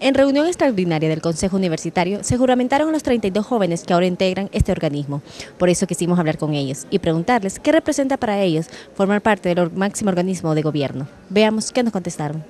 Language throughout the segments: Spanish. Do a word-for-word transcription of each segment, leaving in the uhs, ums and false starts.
En reunión extraordinaria del Consejo Universitario se juramentaron los treinta y dos jóvenes que ahora integran este organismo. Por eso quisimos hablar con ellos y preguntarles qué representa para ellos formar parte del máximo organismo de gobierno. Veamos qué nos contestaron.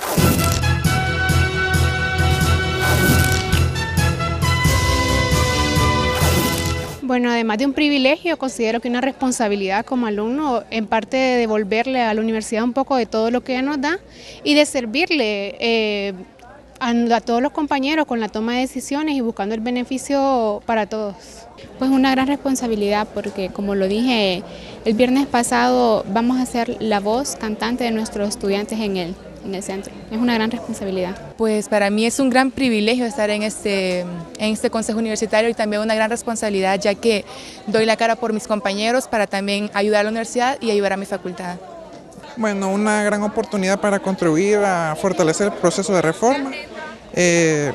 Bueno, además de un privilegio, considero que una responsabilidad como alumno, en parte de devolverle a la universidad un poco de todo lo que ella nos da y de servirle eh, a, a todos los compañeros con la toma de decisiones y buscando el beneficio para todos. Pues una gran responsabilidad porque, como lo dije el viernes pasado, vamos a ser la voz cantante de nuestros estudiantes en el, en el centro. Es una gran responsabilidad. Pues para mí es un gran privilegio estar en este, en este consejo universitario y también una gran responsabilidad, ya que doy la cara por mis compañeros para también ayudar a la universidad y ayudar a mi facultad. Bueno, una gran oportunidad para contribuir a fortalecer el proceso de reforma, eh,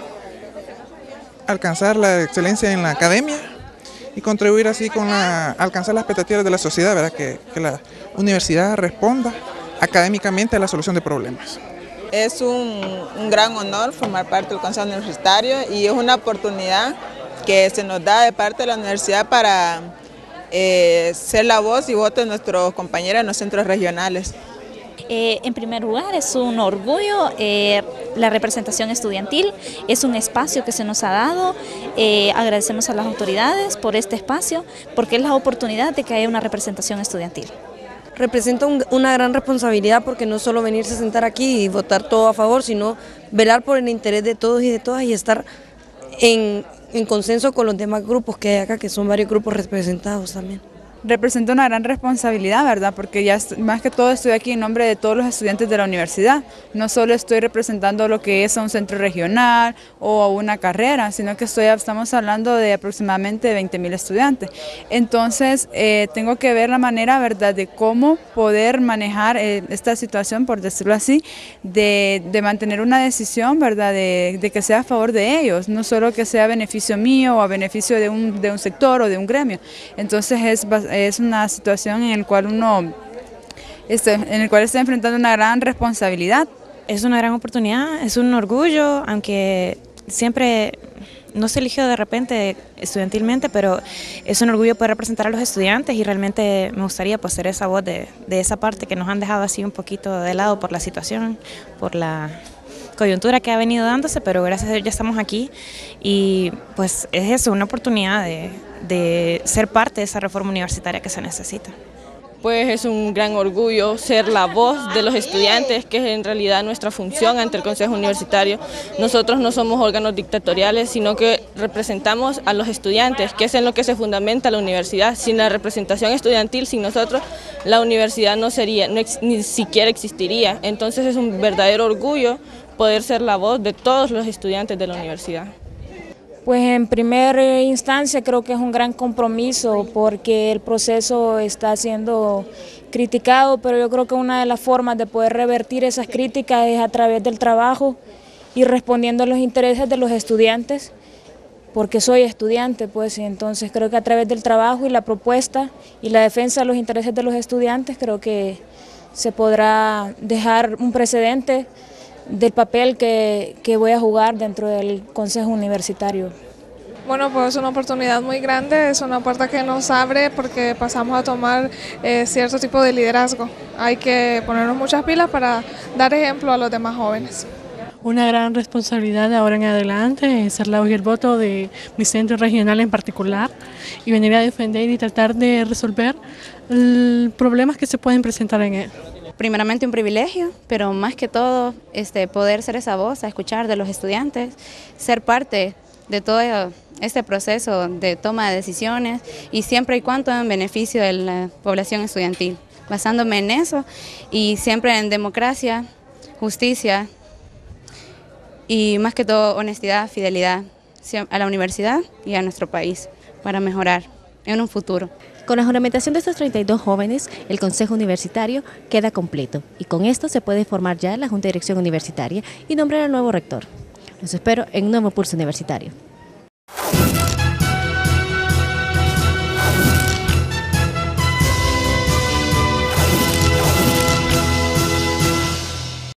alcanzar la excelencia en la academia y contribuir así con la, alcanzar las expectativas de la sociedad, ¿verdad? Que, que la universidad responda académicamente a la solución de problemas. Es un, un gran honor formar parte del Consejo Universitario y es una oportunidad que se nos da de parte de la universidad para eh, ser la voz y voto de nuestros compañeros en los centros regionales. Eh, en primer lugar, es un orgullo eh, la representación estudiantil, es un espacio que se nos ha dado, eh, agradecemos a las autoridades por este espacio, porque es la oportunidad de que haya una representación estudiantil. Representa un, una gran responsabilidad porque no solo venirse a sentar aquí y votar todo a favor, sino velar por el interés de todos y de todas y estar en, en consenso con los demás grupos que hay acá, que son varios grupos representados también. Representa una gran responsabilidad, ¿verdad? Porque ya más que todo estoy aquí en nombre de todos los estudiantes de la universidad. No solo estoy representando lo que es a un centro regional o a una carrera, sino que estoy, estamos hablando de aproximadamente veinte mil estudiantes. Entonces, eh, tengo que ver la manera, ¿verdad?, de cómo poder manejar eh, esta situación, por decirlo así, de, de mantener una decisión, ¿verdad?, de, de que sea a favor de ellos, no solo que sea a beneficio mío o a beneficio de un, de un sector o de un gremio. Entonces, es bastante es una situación en la cual uno este, en el cual está enfrentando una gran responsabilidad. Es una gran oportunidad, es un orgullo, aunque siempre no se eligió de repente estudiantilmente, pero es un orgullo poder representar a los estudiantes y realmente me gustaría pues, ser esa voz de, de esa parte que nos han dejado así un poquito de lado por la situación, por la coyuntura que ha venido dándose, pero gracias a Dios ya estamos aquí y pues es eso, una oportunidad de, de ser parte de esa reforma universitaria que se necesita. Pues es un gran orgullo ser la voz de los estudiantes, que es en realidad nuestra función ante el Consejo Universitario. Nosotros no somos órganos dictatoriales, sino que representamos a los estudiantes, que es en lo que se fundamenta la universidad. Sin la representación estudiantil, sin nosotros, la universidad no sería, no, ni siquiera existiría. Entonces es un verdadero orgullo poder ser la voz de todos los estudiantes de la universidad. Pues en primera instancia creo que es un gran compromiso porque el proceso está siendo criticado, pero yo creo que una de las formas de poder revertir esas críticas es a través del trabajo y respondiendo a los intereses de los estudiantes, porque soy estudiante, pues, y entonces creo que a través del trabajo y la propuesta y la defensa de los intereses de los estudiantes creo que se podrá dejar un precedente del papel que, que voy a jugar dentro del Consejo Universitario. Bueno, pues es una oportunidad muy grande, es una puerta que nos abre porque pasamos a tomar eh, cierto tipo de liderazgo. Hay que ponernos muchas pilas para dar ejemplo a los demás jóvenes. Una gran responsabilidad de ahora en adelante, ser la voz y el voto de mi centro regional en particular y venir a defender y tratar de resolver problemas que se pueden presentar en él. Primeramente un privilegio, pero más que todo este, poder ser esa voz, a escuchar de los estudiantes, ser parte de todo este proceso de toma de decisiones y siempre y cuando en beneficio de la población estudiantil, basándome en eso y siempre en democracia, justicia y más que todo honestidad, fidelidad a la universidad y a nuestro país para mejorar en un futuro. Con la juramentación de estos treinta y dos jóvenes, el Consejo Universitario queda completo y con esto se puede formar ya la Junta de Dirección Universitaria y nombrar al nuevo rector. Los espero en un nuevo Pulso Universitario.